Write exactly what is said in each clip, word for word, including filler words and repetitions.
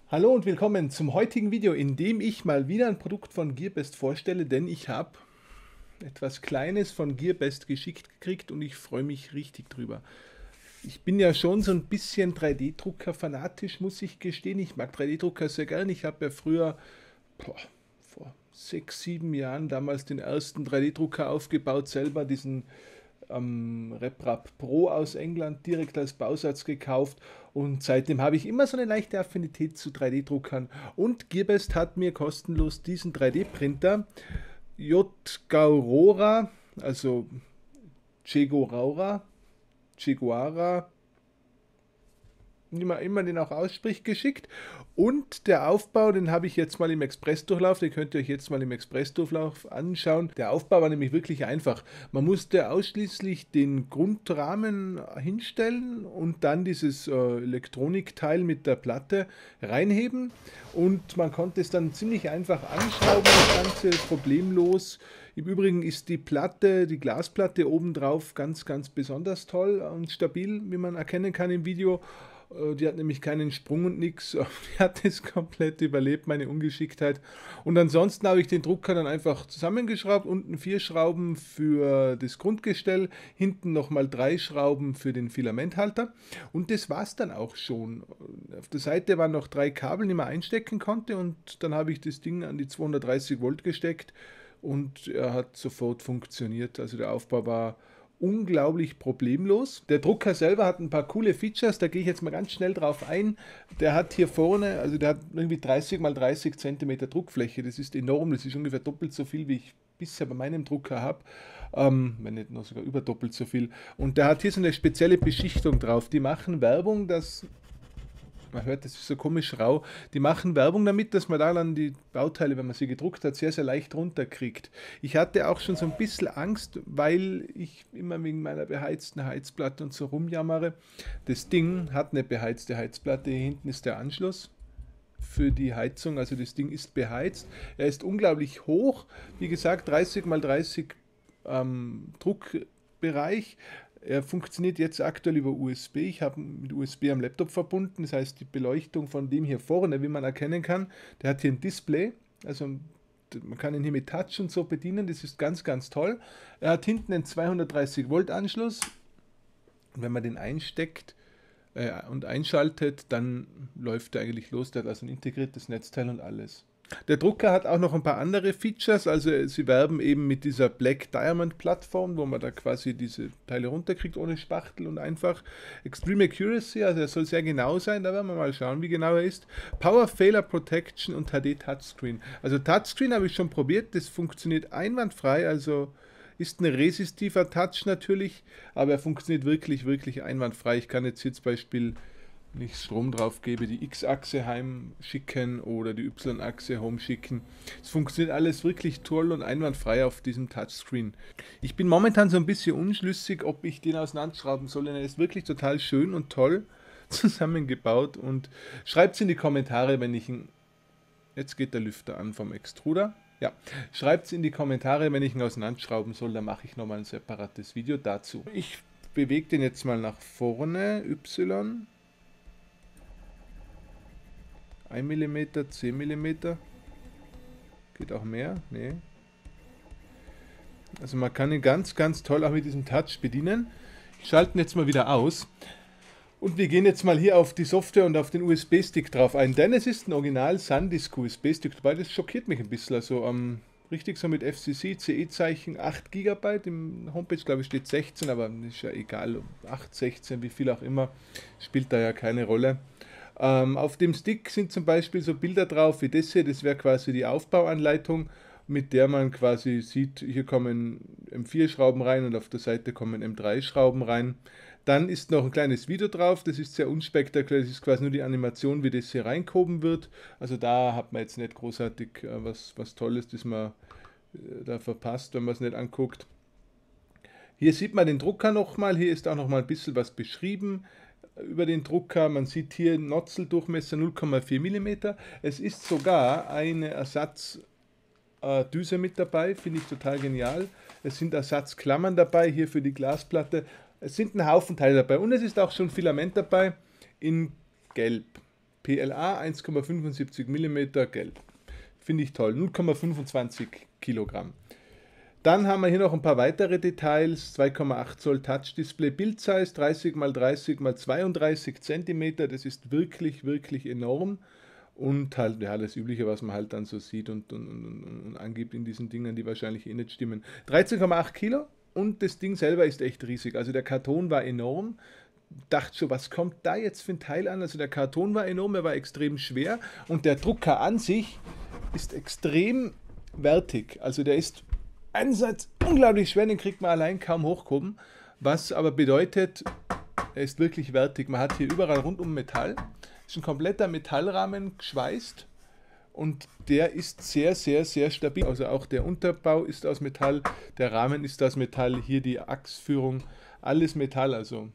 Hallo und willkommen zum heutigen Video, in dem ich mal wieder ein Produkt von GearBest vorstelle, denn ich habe etwas Kleines von GearBest geschickt gekriegt und ich freue mich richtig drüber. Ich bin ja schon so ein bisschen drei D-Drucker fanatisch, muss ich gestehen. Ich mag drei D-Drucker sehr gern. Ich habe ja früher, boah, vor sechs, sieben Jahren damals den ersten drei D-Drucker aufgebaut, selber diesen ähm, RepRap Pro aus England direkt als Bausatz gekauft und seitdem habe ich immer so eine leichte Affinität zu drei D-Druckern und GearBest hat mir kostenlos diesen drei D-Printer Jgaurora, also Chegorara, Chiguara, wie man immer den auch ausspricht, geschickt. Und der Aufbau, den habe ich jetzt mal im Expressdurchlauf, den könnt ihr euch jetzt mal im Expressdurchlauf anschauen. Der Aufbau war nämlich wirklich einfach. Man musste ausschließlich den Grundrahmen hinstellen und dann dieses äh, Elektronikteil mit der Platte reinheben und man konnte es dann ziemlich einfach anschrauben, das Ganze problemlos. Im Übrigen ist die Platte, die Glasplatte obendrauf ganz, ganz besonders toll und stabil, wie man erkennen kann im Video. Die hat nämlich keinen Sprung und nichts. Die hat es komplett überlebt, meine Ungeschicktheit. Und ansonsten habe ich den Drucker dann einfach zusammengeschraubt. Unten vier Schrauben für das Grundgestell, hinten nochmal drei Schrauben für den Filamenthalter. Und das war es dann auch schon. Auf der Seite waren noch drei Kabel, die man einstecken konnte. Und dann habe ich das Ding an die zweihundertdreißig Volt gesteckt. Und er hat sofort funktioniert. Also der Aufbau war unglaublich problemlos. Der Drucker selber hat ein paar coole Features, da gehe ich jetzt mal ganz schnell drauf ein. Der hat hier vorne, also der hat irgendwie dreißig mal dreißig Zentimeter Druckfläche, das ist enorm, das ist ungefähr doppelt so viel, wie ich bisher bei meinem Drucker habe, ähm, wenn nicht noch sogar über doppelt so viel. Und der hat hier so eine spezielle Beschichtung drauf, die machen Werbung, dass man hört, das ist so komisch rau. Die machen Werbung damit, dass man da dann die Bauteile, wenn man sie gedruckt hat, sehr, sehr leicht runterkriegt. Ich hatte auch schon so ein bisschen Angst, weil ich immer wegen meiner beheizten Heizplatte und so rumjammere. Das Ding hat eine beheizte Heizplatte, hier hinten ist der Anschluss für die Heizung, also das Ding ist beheizt. Er ist unglaublich hoch, wie gesagt, dreißig mal dreißig ähm, Druckbereich. Er funktioniert jetzt aktuell über U S B. Ich habe mit U S B am Laptop verbunden. Das heißt, die Beleuchtung von dem hier vorne, wie man erkennen kann, der hat hier ein Display. Also man kann ihn hier mit Touch und so bedienen. Das ist ganz, ganz toll. Er hat hinten einen zweihundertdreißig Volt Anschluss. Und wenn man den einsteckt äh, und einschaltet, dann läuft er eigentlich los. Der hat also ein integriertes Netzteil und alles. Der Drucker hat auch noch ein paar andere Features, also sie werben eben mit dieser Black Diamond Plattform, wo man da quasi diese Teile runterkriegt ohne Spachtel und einfach. Extreme Accuracy, also er soll sehr genau sein, da werden wir mal schauen, wie genau er ist. Power Failure Protection und H D Touchscreen. Also Touchscreen habe ich schon probiert, das funktioniert einwandfrei, also ist ein resistiver Touch natürlich, aber er funktioniert wirklich, wirklich einwandfrei. Ich kann jetzt hier zum Beispiel, wenn ich Strom drauf gebe, die X-Achse heim schicken oder die Y-Achse home schicken. Es funktioniert alles wirklich toll und einwandfrei auf diesem Touchscreen. Ich bin momentan so ein bisschen unschlüssig, ob ich den auseinanderschrauben soll, denn er ist wirklich total schön und toll zusammengebaut und schreibt es in die Kommentare, wenn ich ihn... Jetzt geht der Lüfter an vom Extruder. Ja, schreibt es in die Kommentare, wenn ich ihn auseinanderschrauben soll, dann mache ich nochmal ein separates Video dazu. Ich bewege den jetzt mal nach vorne, Y. ein Millimeter, zehn Millimeter. Geht auch mehr? Nee. Also man kann ihn ganz, ganz toll auch mit diesem Touch bedienen. Ich schalte ihn jetzt mal wieder aus. Und wir gehen jetzt mal hier auf die Software und auf den U S B-Stick drauf ein. Denn es ist ein Original SanDisk U S B-Stick dabei. Das schockiert mich ein bisschen. Also ähm, richtig so mit F C C, C E-Zeichen, acht Gigabyte. Im Homepage glaube ich steht sechzehn, aber ist ja egal. acht, sechzehn, wie viel auch immer. Spielt da ja keine Rolle. Ähm, auf dem Stick sind zum Beispiel so Bilder drauf wie das hier, das wäre quasi die Aufbauanleitung, mit der man quasi sieht, hier kommen M vier Schrauben rein und auf der Seite kommen M drei Schrauben rein. Dann ist noch ein kleines Video drauf, das ist sehr unspektakulär, das ist quasi nur die Animation, wie das hier reingehoben wird. Also da hat man jetzt nicht großartig äh, was, was Tolles, das man äh, da verpasst, wenn man es nicht anguckt. Hier sieht man den Drucker nochmal, hier ist auch nochmal ein bisschen was beschrieben über den Drucker. Man sieht hier Notzeldurchmesser null Komma vier Millimeter. Es ist sogar eine Ersatzdüse äh, mit dabei, finde ich total genial. Es sind Ersatzklammern dabei, hier für die Glasplatte. Es sind ein Haufen Teile dabei und es ist auch schon Filament dabei in Gelb. P L A eins Komma fünfundsiebzig Millimeter gelb. Finde ich toll. null Komma fünfundzwanzig Kilogramm. Dann haben wir hier noch ein paar weitere Details. zwei Komma acht Zoll Touch-Display, Bildsize dreißig mal dreißig mal zweiunddreißig Zentimeter. Das ist wirklich, wirklich enorm. Und halt, ja, das Übliche, was man halt dann so sieht und, und, und, und angibt in diesen Dingern, die wahrscheinlich eh nicht stimmen. dreizehn Komma acht Kilo und das Ding selber ist echt riesig. Also der Karton war enorm. Dachte schon, was kommt da jetzt für ein Teil an? Also der Karton war enorm, er war extrem schwer und der Drucker an sich ist extrem wertig. Also der ist einerseits unglaublich schwer, den kriegt man allein kaum hochkommen, was aber bedeutet, er ist wirklich wertig. Man hat hier überall rundum Metall, ist ein kompletter Metallrahmen geschweißt und der ist sehr, sehr, sehr stabil. Also auch der Unterbau ist aus Metall, der Rahmen ist aus Metall, hier die Achsführung, alles Metall, also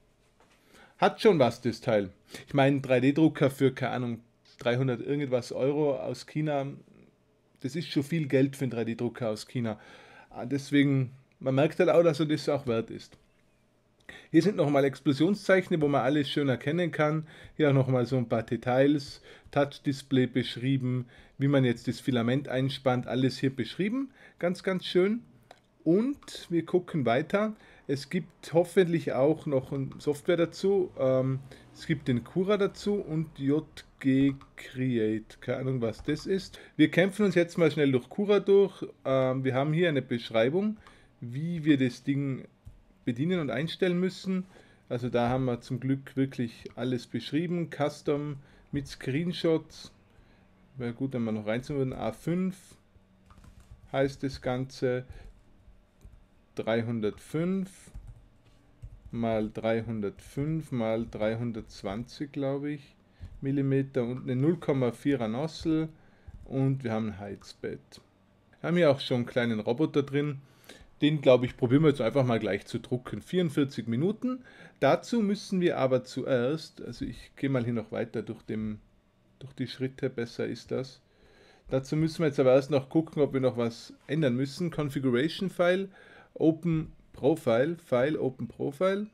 hat schon was, das Teil. Ich meine, drei D-Drucker für, keine Ahnung, dreihundert irgendwas Euro aus China, das ist schon viel Geld für einen drei D-Drucker aus China. Deswegen, man merkt halt auch, dass er das auch wert ist. Hier sind nochmal Explosionszeichen, wo man alles schön erkennen kann. Hier auch nochmal so ein paar Details, Touch-Display beschrieben, wie man jetzt das Filament einspannt, alles hier beschrieben. Ganz, ganz schön. Und wir gucken weiter. Es gibt hoffentlich auch noch eine Software dazu. Ähm, es gibt den Cura dazu und J G Create. Keine Ahnung, was das ist. Wir kämpfen uns jetzt mal schnell durch Cura durch. Ähm, wir haben hier eine Beschreibung, wie wir das Ding bedienen und einstellen müssen. Also da haben wir zum Glück wirklich alles beschrieben. Custom mit Screenshots. Wäre gut, wenn wir noch reinziehen würden. A fünf heißt das Ganze. dreihundertfünf mal dreihundertfünf mal dreihundertzwanzig, glaube ich, Millimeter und eine null Komma vierer Nozzle und wir haben ein Heizbett. Wir haben hier auch schon einen kleinen Roboter drin. Den, glaube ich, probieren wir jetzt einfach mal gleich zu drucken. vierundvierzig Minuten. Dazu müssen wir aber zuerst, also ich gehe mal hier noch weiter durch, dem, durch die Schritte, besser ist das. Dazu müssen wir jetzt aber erst noch gucken, ob wir noch was ändern müssen. Configuration File. Open Profile, File, Open Profile.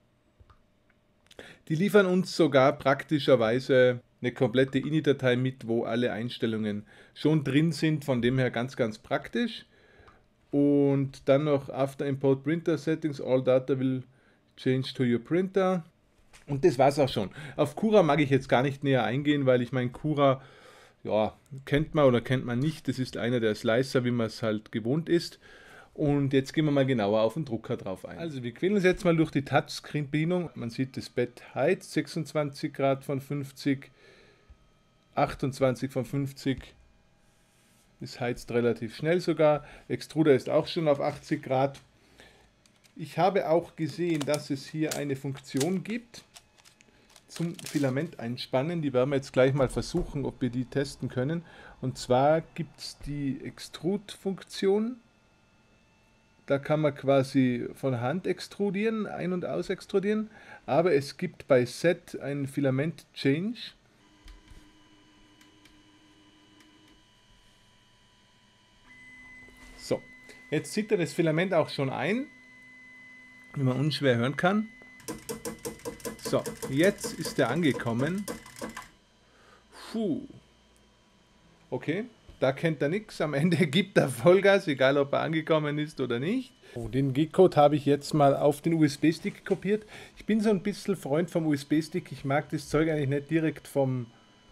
Die liefern uns sogar praktischerweise eine komplette I N I-Datei mit, wo alle Einstellungen schon drin sind, von dem her ganz, ganz praktisch. Und dann noch After Import Printer Settings, All Data will change to your printer. Und das war's auch schon. Auf Cura mag ich jetzt gar nicht näher eingehen, weil ich meine, Cura, ja, kennt man oder kennt man nicht. Das ist einer der Slicer, wie man es halt gewohnt ist. Und jetzt gehen wir mal genauer auf den Drucker drauf ein. Also wir quälen uns jetzt mal durch die Touchscreen-Bedienung. Man sieht, das Bett heizt, sechsundzwanzig Grad von fünfzig, achtundzwanzig von fünfzig. Es heizt relativ schnell sogar. Extruder ist auch schon auf achtzig Grad. Ich habe auch gesehen, dass es hier eine Funktion gibt zum Filament einspannen. Die werden wir jetzt gleich mal versuchen, ob wir die testen können. Und zwar gibt es die Extrude-Funktion. Da kann man quasi von Hand extrudieren, ein- und aus extrudieren, aber es gibt bei Set einen Filament Change. So, jetzt zieht er das Filament auch schon ein, wie man unschwer hören kann. So, jetzt ist er angekommen. Puh. Okay. Da kennt er nichts. Am Ende gibt er Vollgas, egal ob er angekommen ist oder nicht. Oh, den G-Code habe ich jetzt mal auf den U S B-Stick kopiert. Ich bin so ein bisschen Freund vom U S B-Stick. Ich mag das Zeug eigentlich nicht direkt vom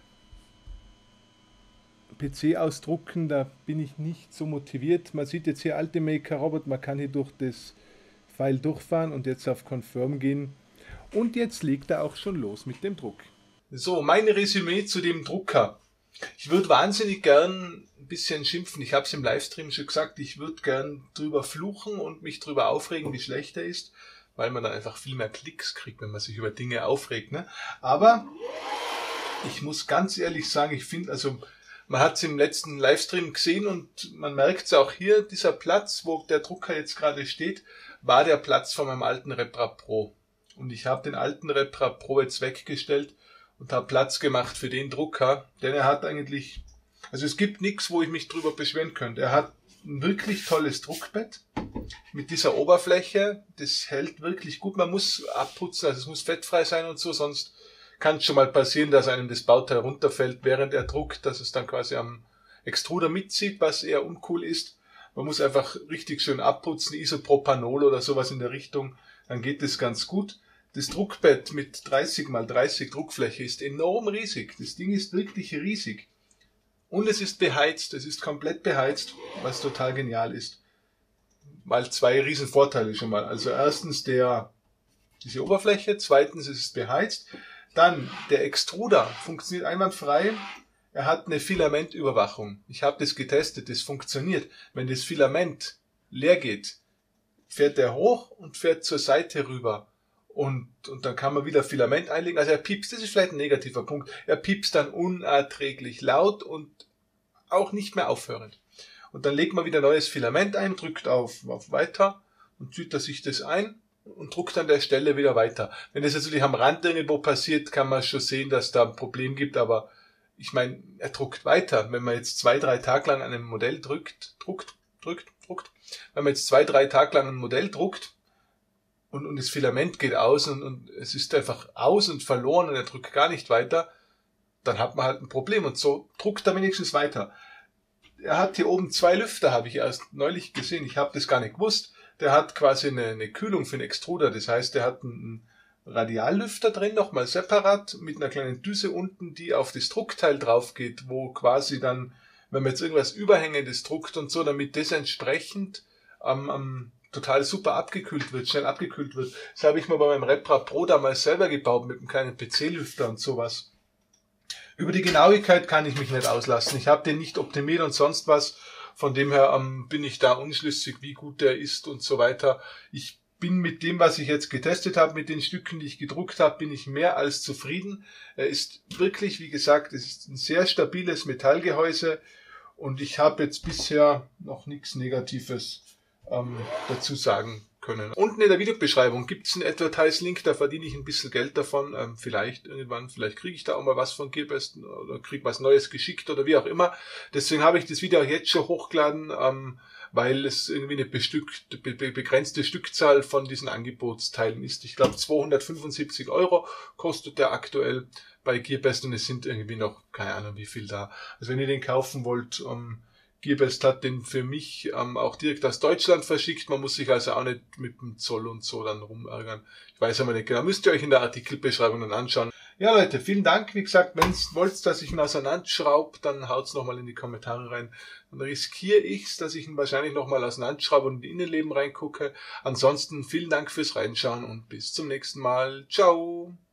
P C ausdrucken. Da bin ich nicht so motiviert. Man sieht jetzt hier Ultimaker Robot. Man kann hier durch das File durchfahren und jetzt auf Confirm gehen. Und jetzt legt er auch schon los mit dem Druck. So, mein Resümee zu dem Drucker. Ich würde wahnsinnig gern ein bisschen schimpfen. Ich habe es im Livestream schon gesagt, ich würde gern drüber fluchen und mich drüber aufregen, wie schlecht er ist, weil man dann einfach viel mehr Klicks kriegt, wenn man sich über Dinge aufregt. Ne? Aber ich muss ganz ehrlich sagen, ich finde, also man hat es im letzten Livestream gesehen und man merkt es auch hier, dieser Platz, wo der Drucker jetzt gerade steht, war der Platz von meinem alten Reprap Pro. Und ich habe den alten Reprap Pro jetzt weggestellt und habe Platz gemacht für den Drucker, denn er hat eigentlich, also es gibt nichts, wo ich mich drüber beschweren könnte. Er hat ein wirklich tolles Druckbett mit dieser Oberfläche, das hält wirklich gut. Man muss abputzen, also es muss fettfrei sein und so, sonst kann es schon mal passieren, dass einem das Bauteil runterfällt, während er druckt, dass es dann quasi am Extruder mitzieht, was eher uncool ist. Man muss einfach richtig schön abputzen, Isopropanol oder sowas in der Richtung, dann geht das ganz gut. Das Druckbett mit dreißig mal dreißig Druckfläche ist enorm riesig. Das Ding ist wirklich riesig. Und es ist beheizt, es ist komplett beheizt, was total genial ist. Mal zwei riesen Vorteile schon mal. Also erstens der, diese Oberfläche, zweitens ist es beheizt. Dann der Extruder funktioniert einwandfrei. Er hat eine Filamentüberwachung. Ich habe das getestet, das funktioniert. Wenn das Filament leer geht, fährt er hoch und fährt zur Seite rüber. Und, und dann kann man wieder Filament einlegen. Also er piepst, das ist vielleicht ein negativer Punkt. Er piepst dann unerträglich laut und auch nicht mehr aufhörend. Und dann legt man wieder neues Filament ein, drückt auf, auf Weiter und zieht er sich das ein und druckt an der Stelle wieder weiter. Wenn das natürlich am Rand irgendwo passiert, kann man schon sehen, dass da ein Problem gibt, aber ich meine, er druckt weiter. Wenn man jetzt zwei, drei Tage lang an einem Modell drückt, druckt, drückt, druckt, wenn man jetzt zwei, drei Tage lang ein Modell druckt und, und das Filament geht aus und, und es ist einfach aus und verloren und er drückt gar nicht weiter, dann hat man halt ein Problem und so druckt er wenigstens weiter. Er hat hier oben zwei Lüfter, habe ich erst neulich gesehen. Ich habe das gar nicht gewusst. Der hat quasi eine, eine Kühlung für den Extruder. Das heißt, der hat einen Radiallüfter drin, nochmal separat, mit einer kleinen Düse unten, die auf das Druckteil drauf geht, wo quasi dann, wenn man jetzt irgendwas Überhängendes druckt und so, damit das entsprechend ähm, ähm, total super abgekühlt wird, schnell abgekühlt wird. Das habe ich mir bei meinem Repra Pro damals selber gebaut, mit einem kleinen P C-Lüfter und sowas. Über die Genauigkeit kann ich mich nicht auslassen. Ich habe den nicht optimiert und sonst was. Von dem her ähm, bin ich da unschlüssig, wie gut der ist und so weiter. Ich bin mit dem, was ich jetzt getestet habe, mit den Stücken, die ich gedruckt habe, bin ich mehr als zufrieden. Er ist wirklich, wie gesagt, es ist ein sehr stabiles Metallgehäuse und ich habe jetzt bisher noch nichts Negatives ähm, dazu sagen können. Unten in der Videobeschreibung gibt es einen Advertise-Link, da verdiene ich ein bisschen Geld davon. Ähm, vielleicht irgendwann, vielleicht kriege ich da auch mal was von Gearbest oder kriege was Neues geschickt oder wie auch immer. Deswegen habe ich das Video jetzt schon hochgeladen, ähm, weil es irgendwie eine bestückte, be begrenzte Stückzahl von diesen Angebotsteilen ist. Ich glaube zweihundertfünfundsiebzig Euro kostet der aktuell bei Gearbest und es sind irgendwie noch, keine Ahnung wie viel da. Also wenn ihr den kaufen wollt, ähm, Gearbest hat den für mich ähm, auch direkt aus Deutschland verschickt. Man muss sich also auch nicht mit dem Zoll und so dann rumärgern. Ich weiß aber nicht genau. Müsst ihr euch in der Artikelbeschreibung dann anschauen. Ja Leute, vielen Dank. Wie gesagt, wenn ihr wollt, dass ich ihn auseinanderschraube, dann haut's nochmal in die Kommentare rein. Dann riskiere ich's, dass ich ihn wahrscheinlich nochmal auseinanderschraube und in die Innenleben reingucke. Ansonsten vielen Dank fürs Reinschauen und bis zum nächsten Mal. Ciao!